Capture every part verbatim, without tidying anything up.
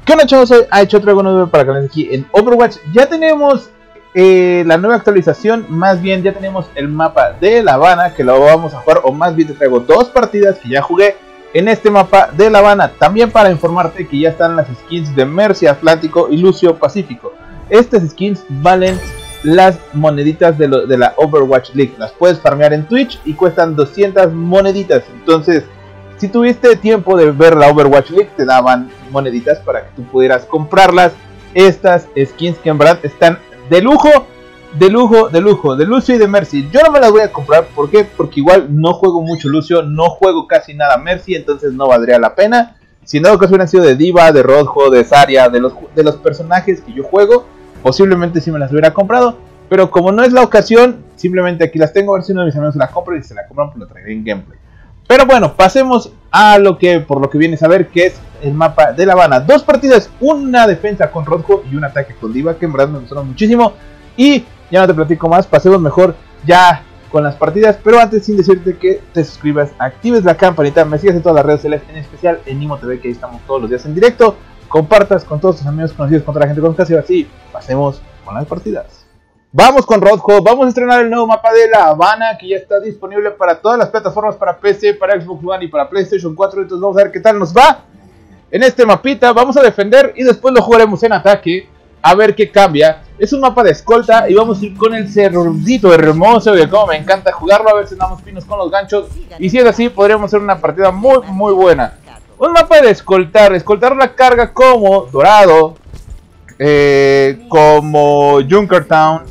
¿Qué onda, chavos? Soy ha hecho otro nuevo para que aquí en Overwatch. Ya tenemos eh, la nueva actualización, más bien ya tenemos el mapa de La Habana, que lo vamos a jugar, o más bien te traigo dos partidas que ya jugué en este mapa de La Habana. También para informarte que ya están las skins de Mercy Atlántico y Lucio Pacífico. Estas skins valen las moneditas de, lo, de la Overwatch League. Las puedes farmear en Twitch y cuestan doscientas moneditas. Entonces, si tuviste tiempo de ver la Overwatch League, te daban moneditas para que tú pudieras comprarlas. Estas skins que en verdad están de lujo, de lujo, de lujo, de Lucio y de Mercy. Yo no me las voy a comprar, ¿por qué? Porque igual no juego mucho Lucio, no juego casi nada Mercy, entonces no valdría la pena. Si no, que hubieran sido de Diva, de Rojo, de Zarya, de los, de los personajes que yo juego, posiblemente sí me las hubiera comprado. Pero como no es la ocasión, simplemente aquí las tengo, a ver si uno de mis amigos se la compra y si se la compran, pues lo traeré en gameplay. Pero bueno, pasemos a lo que por lo que vienes a ver, que es el mapa de La Habana. Dos partidas, una defensa con Rojo y un ataque con Diva, que en verdad me gustaron muchísimo. Y ya no te platico más, pasemos mejor ya con las partidas. Pero antes, sin decirte que te suscribas, actives la campanita, me sigas en todas las redes sociales, en especial en Nimo T V, que ahí estamos todos los días en directo. Compartas con todos tus amigos conocidos, con toda la gente conocida, y así pasemos con las partidas. Vamos con Rojo, vamos a estrenar el nuevo mapa de La Habana, que ya está disponible para todas las plataformas, para P C, para Xbox One y para PlayStation cuatro. Entonces vamos a ver qué tal nos va en este mapita. Vamos a defender y después lo jugaremos en ataque, a ver qué cambia. Es un mapa de escolta y vamos a ir con el cerdito hermoso, que como me encanta jugarlo, a ver si damos pinos con los ganchos. Y si es así, podríamos hacer una partida muy muy buena. Un mapa de escoltar, escoltar la carga como Dorado, eh, como Junkertown,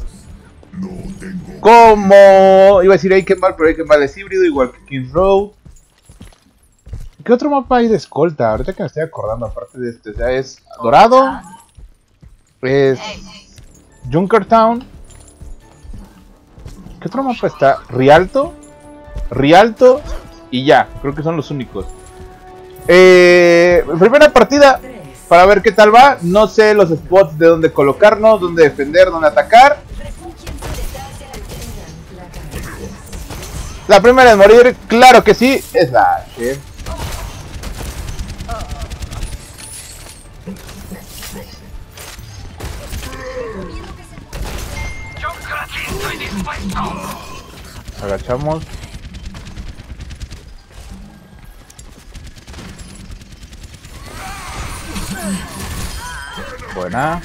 como, iba a decir Eichenwald, pero Eichenwald es híbrido, igual que Kings Row. ¿Qué otro mapa hay de escolta? Ahorita que me estoy acordando, aparte de este, o sea, es Dorado, es Junkertown. ¿Qué otro mapa está? Rialto, Rialto y ya, creo que son los únicos. Eh, primera partida, para ver qué tal va. No sé los spots de dónde colocarnos, dónde defender, dónde atacar. La primera en morir, claro que sí, es la H. Agachamos. Buena.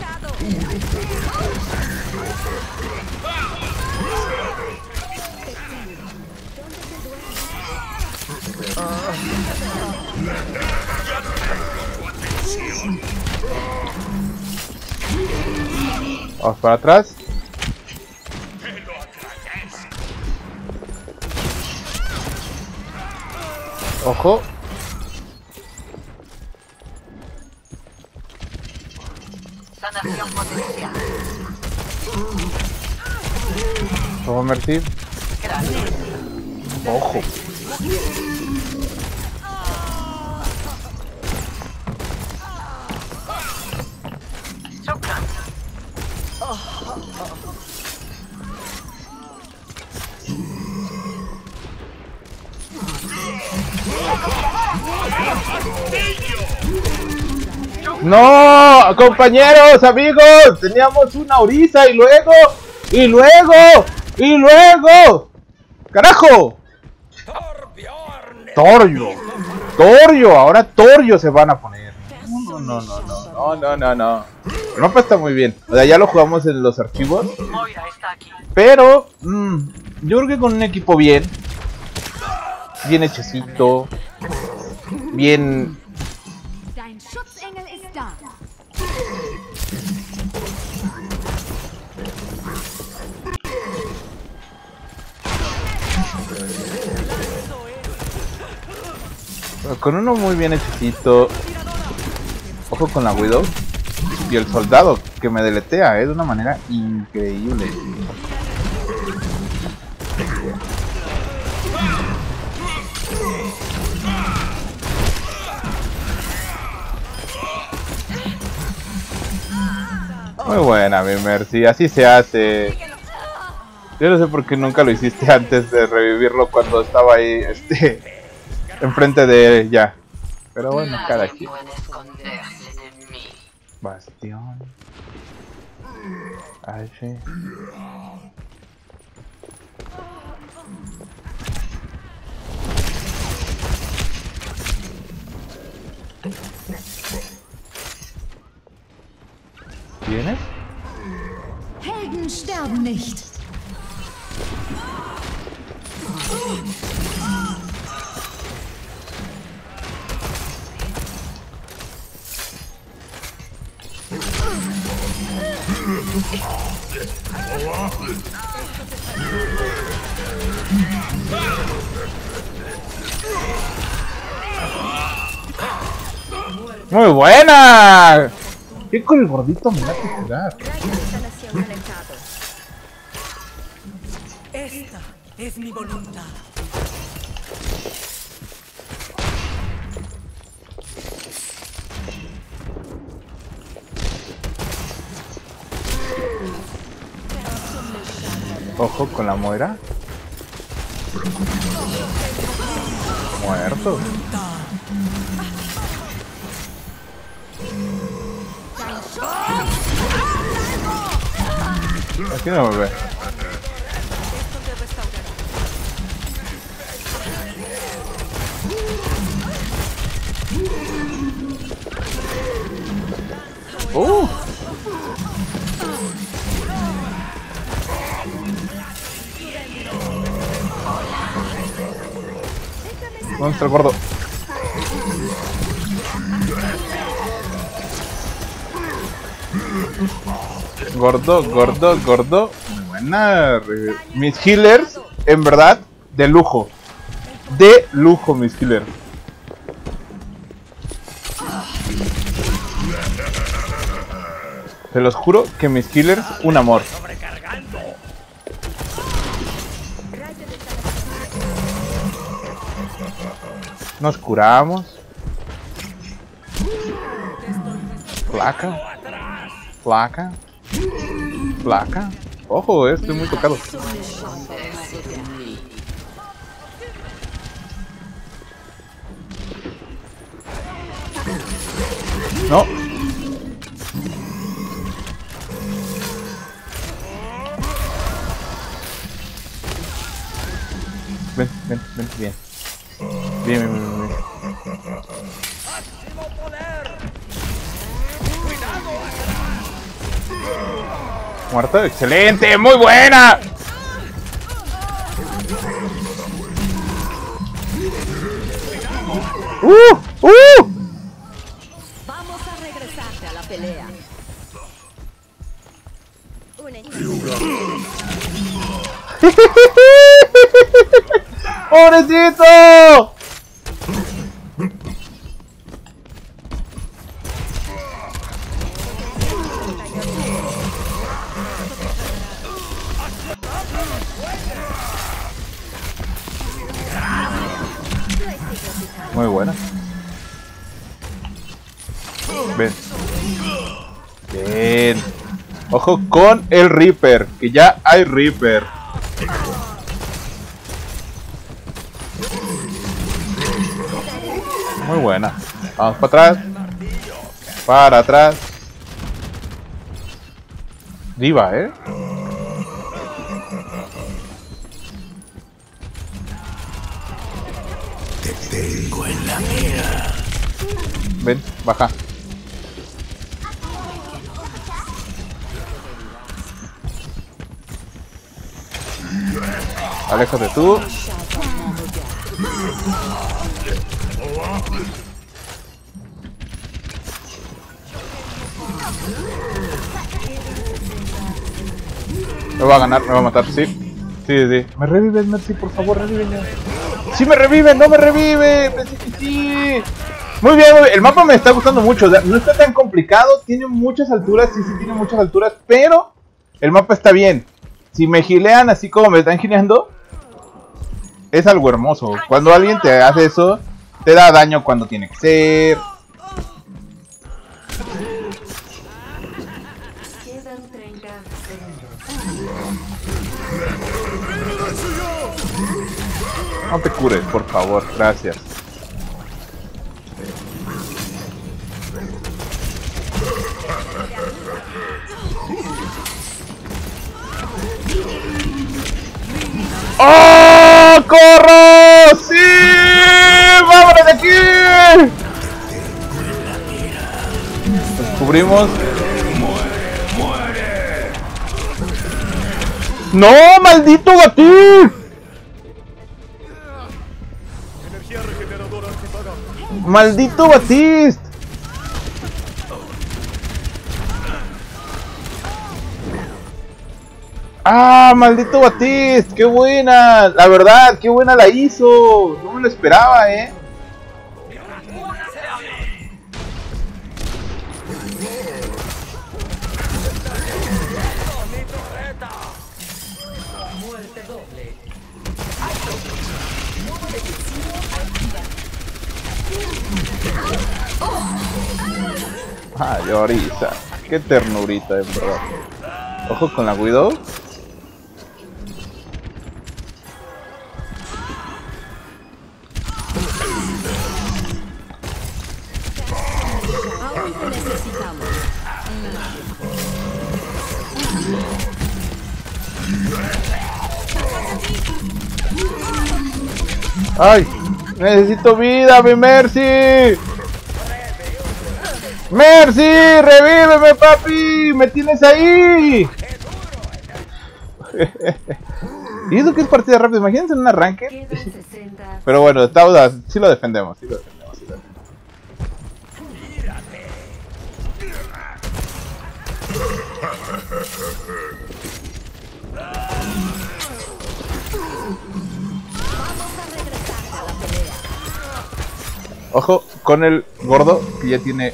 Vamos para atrás. Ojo. Sanación potencial. Vamos a Mercy. Ojo. No, compañeros, amigos, teníamos una Orisa y luego, y luego, y luego, carajo, Torbjorn, Torbjorn, ahora Torbjorn se van a poner. No, no, no, no, no, no, no, no. El mapa está muy bien, o sea, ya lo jugamos en los archivos, pero mmm, yo creo que con un equipo bien, bien hechecito, bien. Con uno muy bien hechecito. Ojo con la Widow. Y el soldado que me deletea, ¿eh? De una manera increíble. Muy buena, mi Mercy. Así se hace. Yo no sé por qué nunca lo hiciste antes de revivirlo cuando estaba ahí, este, enfrente de ella. Pero bueno, cada quien. Bastión. H. ¿Tienes? Helden sterben nicht. ¡Muy buena! ¿Qué con el gordito me hace jugar? Esta es mi voluntad. Ojo con la muera. Muerto. Aquí no me ve. Uh. ¿Dónde está el gordo? Gordo, gordo, gordo. Muy buena. Mis healers, en verdad, de lujo. De lujo, mis healers. Te los juro que mis healers, un amor. Nos curamos. Placa. Placa. Placa. Ojo, eh, estoy muy tocado. No. Ven, ven, ven, bien. Bien, bien, bien, bien. Muerto, excelente, muy buena. Uh, uh. Vamos a regresarte a la pelea. ¡Pobrecito! Muy buena. Ven. Bien. Ojo con el Reaper, que ya hay Reaper. Muy buena. Vamos para atrás. Para atrás. Diva, ¿eh? Te tengo en la mira. Ven, baja. Aléjate tú. Me va a ganar, me va a matar, sí. Sí, sí. ¿Me revives, Mercy? Por favor, revíveme. ¡Sí me revive! ¡No me revive! Pensé que sí. Muy bien, muy bien, el mapa me está gustando mucho. No está tan complicado, tiene muchas alturas, sí, sí tiene muchas alturas, pero el mapa está bien. Si me gilean así como me están gileando, es algo hermoso. Cuando alguien te hace eso, te da daño cuando tiene que ser. No te cures, por favor, gracias. ¡Oh! ¡Corro! ¡Sí! ¡Vámonos de aquí! Descubrimos. ¡No! ¡Maldito Batiste! ¡Maldito Batiste! ¡Ah! ¡Maldito Batiste! ¡Qué buena! La verdad, qué buena la hizo. No me lo esperaba, eh. Ah, llorita. Qué ternurita, de verdad. Ojo con la Widow. Aún te necesitamos. ¡Ay! ¡Necesito vida, mi Mercy! ¡Mercy! ¡Revíveme, papi! ¡Me tienes ahí! ¿Y eso qué es partida rápida? Imagínense en un arranque. Quedan sesenta. Pero bueno, estamos, sí lo defendemos, sí lo defendemos, sí lo defendemos. Vamos a regresar a la pelea. Ojo con el gordo que ya tiene.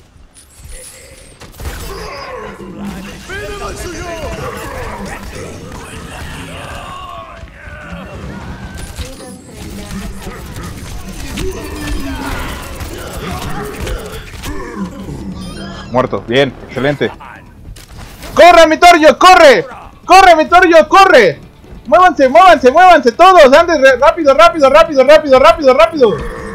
Muerto, bien, excelente. ¡Corre, mi Toryo! ¡Corre! ¡Corre, mi Toryo! ¡Corre! ¡Muévanse, muévanse, muévanse todos! ¡Antes! ¡Rápido, rápido, rápido, rápido, rápido, rápido!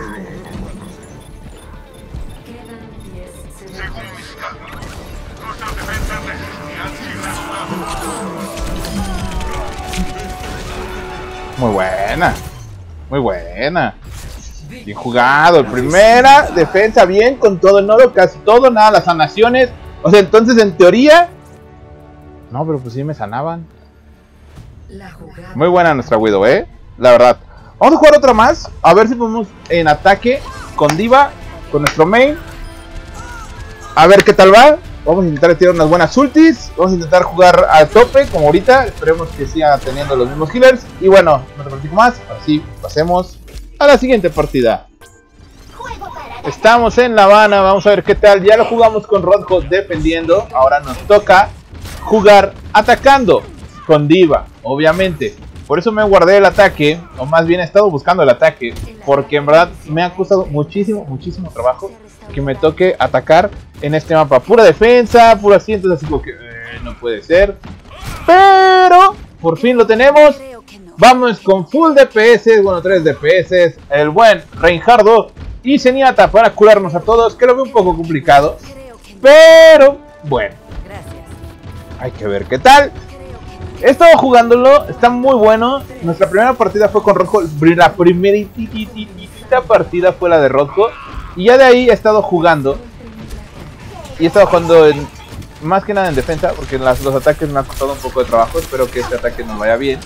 Muy buena. Muy buena. Bien jugado. Primera defensa bien con todo en oro, casi todo, nada, las sanaciones. O sea, entonces en teoría. No, pero pues sí me sanaban. Muy buena nuestra Widow, eh. La verdad. Vamos a jugar otra más. A ver si podemos en ataque con D.Va, con nuestro main. A ver qué tal va. Vamos a intentar tirar unas buenas ultis. Vamos a intentar jugar a tope como ahorita. Esperemos que siga teniendo los mismos healers. Y bueno, no te platico más. Así pasemos a la siguiente partida. Estamos en La Habana. Vamos a ver qué tal. Ya lo jugamos con Rojo defendiendo. Ahora nos toca jugar atacando con D.Va, obviamente. Por eso me guardé el ataque. O más bien he estado buscando el ataque. Porque en verdad me ha costado muchísimo, muchísimo trabajo que me toque atacar en este mapa. Pura defensa, pura así. Entonces así como que eh, no puede ser. Pero por fin lo tenemos. Vamos con full D P S. Bueno, tres D P S. El buen Reinhardo y Zenyatta para curarnos a todos. Que lo veo un poco complicado. Pero bueno, hay que ver qué tal. He estado jugándolo, está muy bueno. Nuestra primera partida fue con Rojo. La primerita partida fue la de Rojo. Y ya de ahí he estado jugando. Y he estado jugando en, más que nada en defensa. Porque en las, los ataques me ha costado un poco de trabajo. Espero que este ataque nos vaya bien.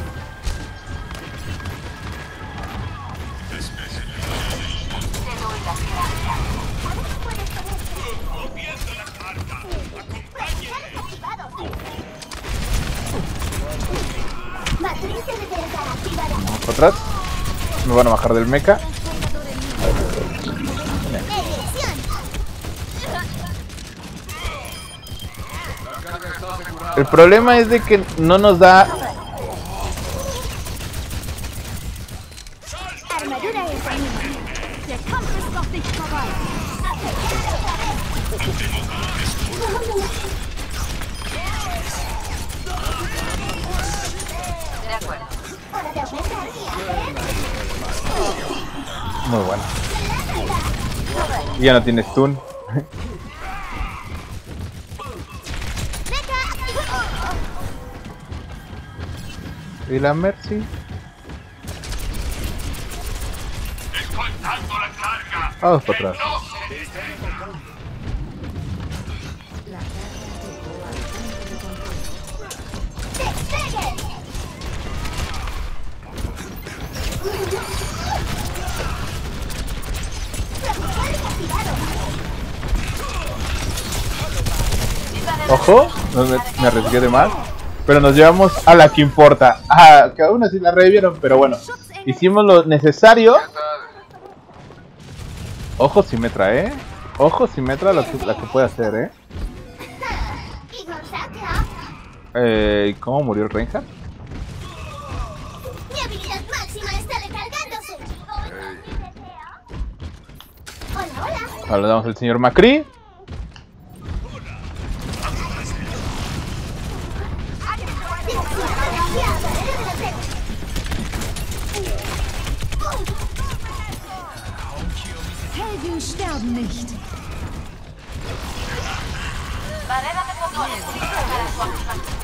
Vamos para atrás. Me van a bajar del mecha. El problema es de que no nos da. Muy bueno. Y ya no tiene stun. ¿Y la Mercy? Vamos para atrás. Ojo, no me, me arriesgué de más. Pero nos llevamos a la que importa. Ah, que aún así la revivieron, pero bueno. Hicimos lo necesario. Ojo Symmetra, eh. Ojo Symmetra lo que, la que puede hacer, eh. Eh, ¿cómo murió el Reinhardt? Mi habilidad máxima está recargándose. Hola, hola. Ahora le damos al señor Macri. Helden sterben nicht. Barrera de fotones lista para su activación.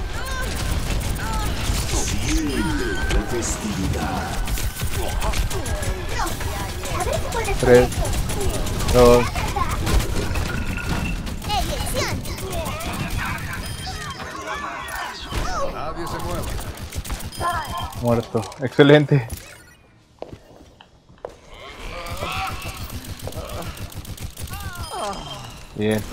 tres, dos. Nadie se mueva. Muerto. Excelente. Bien.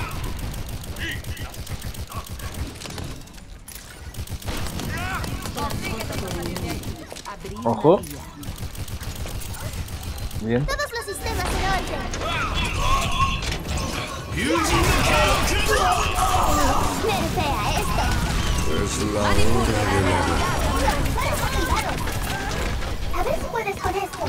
Ojo. Bien. Todos los sistemas en orden. Nerfea esto. Es la hora de la... A ver si puedes con esto.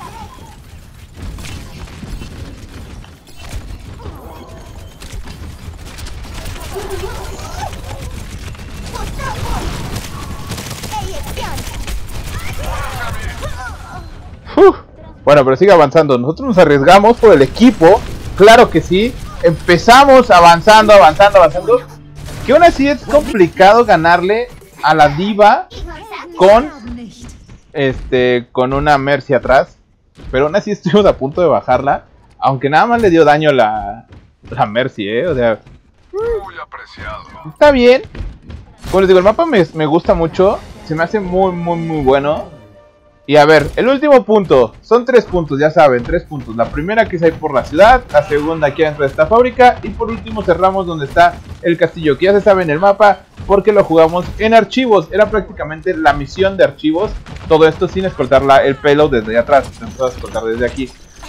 Uf. Bueno, pero sigue avanzando. Nosotros nos arriesgamos por el equipo. Claro que sí. Empezamos avanzando, avanzando, avanzando. Que aún así es complicado ganarle a la diva con este con una Mercy atrás. Pero aún así estuvimos a punto de bajarla. Aunque nada más le dio daño la, la Mercy, eh. O sea, Muy apreciado. está bien. Como les digo, el mapa me, me gusta mucho. Se me hace muy, muy, muy bueno. Y a ver, el último punto. Son tres puntos, ya saben, tres puntos. La primera que es ahí por la ciudad. La segunda aquí adentro de esta fábrica. Y por último cerramos donde está el castillo. Que ya se sabe en el mapa porque lo jugamos en archivos. Era prácticamente la misión de archivos. Todo esto sin escoltar la, el pelo desde allá atrás. Entonces a escoltar desde aquí.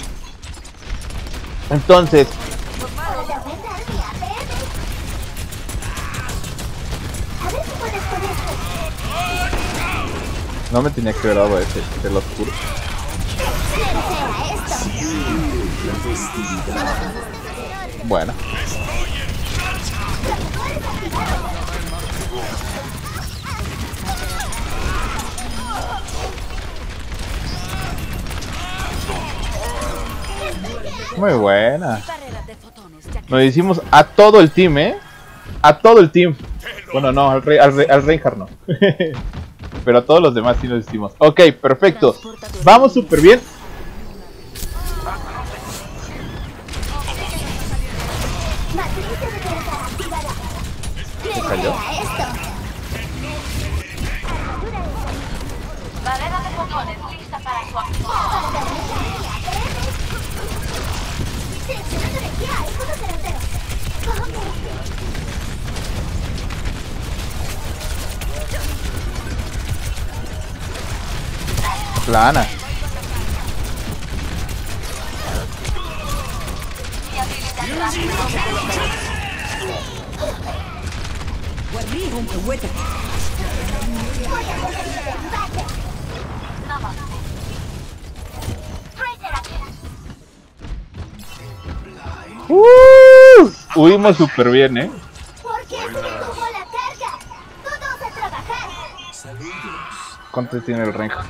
Entonces... No me tenía que haber dado ese, el oscuro. Bueno. Muy buena. Nos hicimos a todo el team, ¿eh? A todo el team. Bueno, no, al, rey, al, rey, al Reinhardt no. Pero a todos los demás sí nos hicimos. Ok, perfecto. Vamos súper bien. ¿Se cayó? Barrera de fotones lista para su activación. Plana. Uh, huimos súper bien, ¿eh? Porque se detuvo la carga. Todos a trabajar. ¿Cuánto tiene el Reinhardt?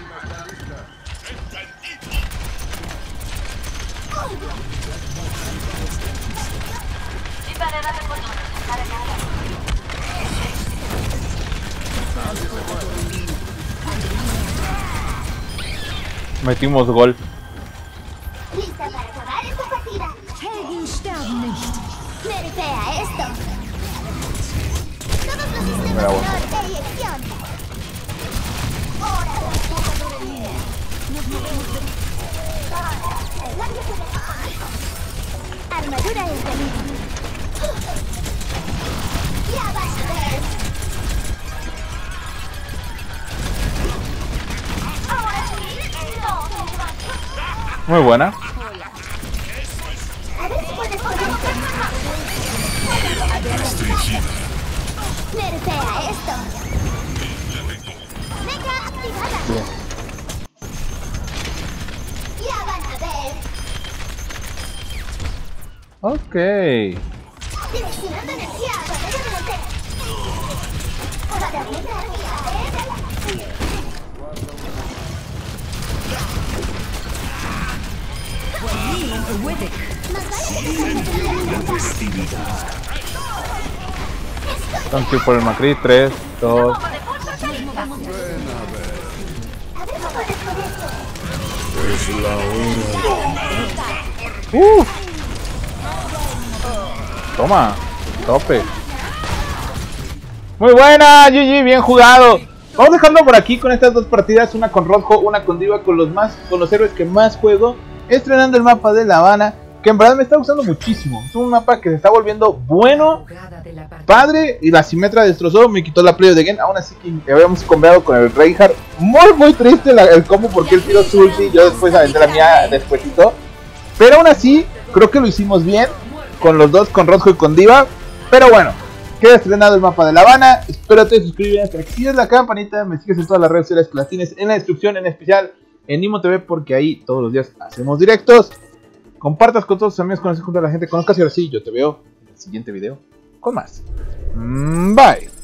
Y barrera de fotones cargada. Metimos gol. Lista para acabar esta partida. Helden sterben nicht. Nerfea esto. Todos los sistemas Me la de voy. honor, eyección. Hora de jugador en línea. Nos movemos de... Armadura en peligro. Ya vas a ver. Ahora sí. No. Muy buena. A ver si puedes poner. Nerfea esto. Mecha activada. Bien. Ya van a ver. Ok. Direccionando energía a batalla delantera. Batallita arriba, Wittig. más vale que te salgas de Thank you por el Macri. tres, dos. A ver cómo puedes con esto. Es la hora. Uf. Toma. Tope. Muy buena, G G, bien jugado. Vamos dejando por aquí con estas dos partidas, una con Rojo, una con Diva, con los más, con los héroes que más juego, estrenando el mapa de La Habana, que en verdad me está gustando muchísimo. Es un mapa que se está volviendo bueno, padre, y la Simetra destrozó, me quitó la play de Gen, aún así que habíamos combinado con el Reinhardt. Muy muy triste la, el combo porque él tiró su ulti, yo después aventé la mía despuesito. Pero aún así, creo que lo hicimos bien, con los dos, con Rojo y con Diva. Pero bueno, queda estrenado el mapa de La Habana. Espero te suscribas, actives la campanita, me sigues en todas las redes sociales que las tienes en la descripción, en especial en Nimo T V, porque ahí todos los días hacemos directos. Compartas con todos tus amigos, conoces junto a la gente, conozcas y ahora sí, yo te veo en el siguiente video con más. Bye.